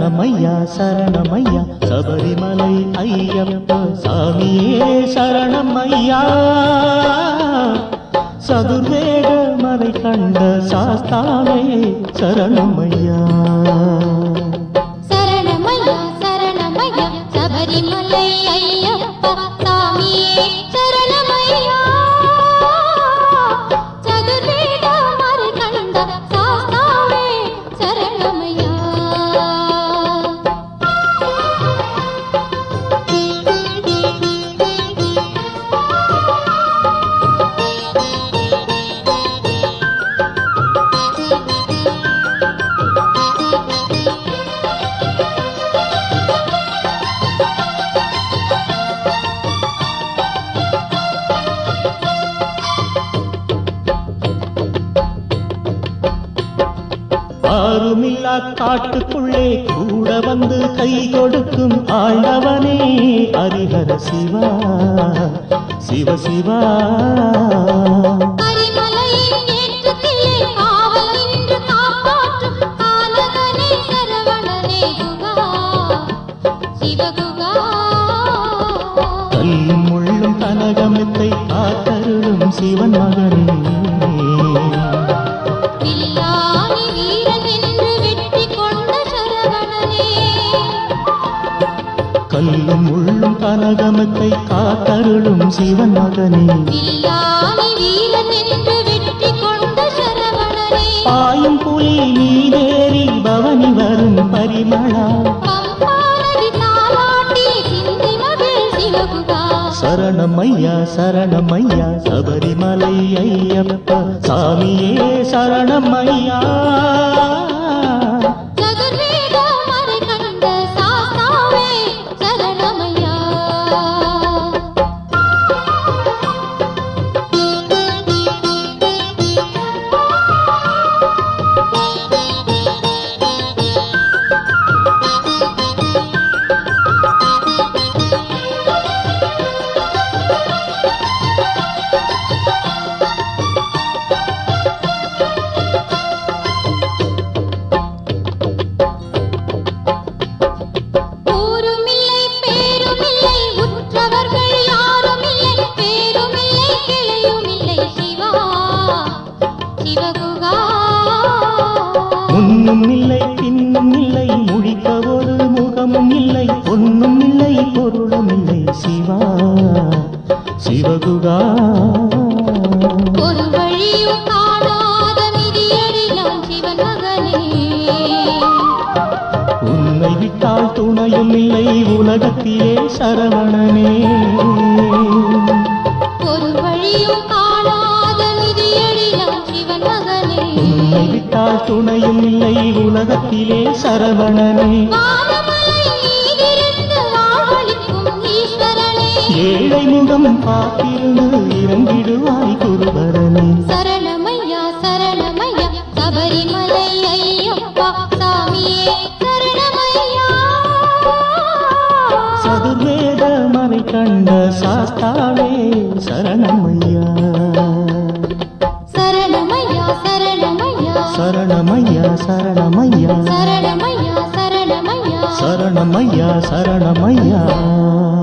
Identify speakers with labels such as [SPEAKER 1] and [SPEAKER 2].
[SPEAKER 1] சரணமையா சரணமையா சபரிமலை ஐயப்ப சாமியே சரணமையா சதுர்வேத மறை கண்ட சாஸ்தாவே சரணமையா
[SPEAKER 2] சரணமையா சரணமையா சபரிமலை ஐயப்ப சாமியே சரணமையா சதுர்வேத மறை கண்ட சாஸ்தாவே சரணமையா
[SPEAKER 1] ஆருமில்லா காட்டுக்குள்ளே கூட வந்து கை கொடுக்கும் ஆண்டவனே ஹரிஹர சிவா சிவ சிவா
[SPEAKER 2] பரிமலையின் ஏற்றத்திலே காவல் நின்று காப்பாற்றும் காலகனே சரவணனே குகா சிவகுகா
[SPEAKER 1] கல்லும் முள்ளும் கனகமெத்தை காத்தருளும் சிவன் மகனே கல்லும் முள்ளும் கனகமத்தை காத்தருளும் சிவன் மகனே பாயும் புலி நீரேறி பவனி வரும் பரிமளா சரணமையா சரணமையா சபரிமலை ஐயப்ப சாமியே சரணமையா முன்னும் இல்லை பின்னும் இல்லை முழிக்க ஒரு முகமும் இல்லை பொன்னும் இல்லை பொருளும் இல்லை சிவா சிவகுகா
[SPEAKER 2] ஒரு வழியும் காணாத மிதியடியான் சிவன் மகனே
[SPEAKER 1] உன்னை விட்டால் துணையும் இல்லை உலகத்திலே சரவணனே
[SPEAKER 2] ஒரு வழியும் காணாத மிதியடியான் சிவன் மகனே
[SPEAKER 1] உன்னை விட்டால் துணையும் இல்லை உலகத்திலே சரவணனே ஏழை முகம் பார்த்திருந்து இறங்கிடுவாய் குருபரனே
[SPEAKER 2] சரணமையா சரணமையா சபரிமலை ஐயப்பா சாமியே சரணமையா
[SPEAKER 1] சதுர்வேத மறை கண்ட சாஸ்தாவே சரணமையா
[SPEAKER 2] சரணமையா சரணமையா
[SPEAKER 1] சரணமையா சரணமையா
[SPEAKER 2] சரணமையா சரணமையா
[SPEAKER 1] சரணமையா சரணமையா